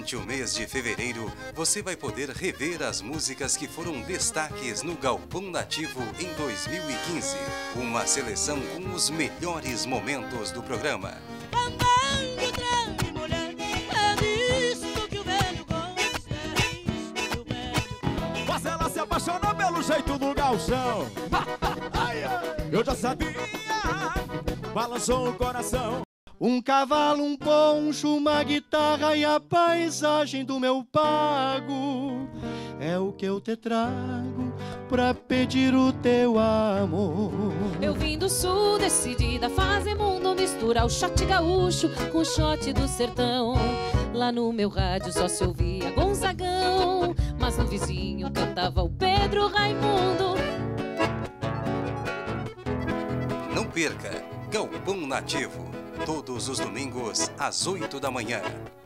Durante o mês de fevereiro, você vai poder rever as músicas que foram destaques no Galpão Nativo em 2015. Uma seleção com os melhores momentos do programa. Mas ela se apaixonou pelo jeito do gauchão. Eu já sabia, balançou o coração. Um cavalo, um poncho, uma guitarra e a paisagem do meu pago é o que eu te trago pra pedir o teu amor. Eu vim do sul, decidida a fazer mundo, misturar o shot gaúcho com o shot do sertão. Lá no meu rádio só se ouvia Gonzagão, mas no vizinho cantava o Pedro Raimundo. Não perca Galpão Nativo, todos os domingos às 8 da manhã.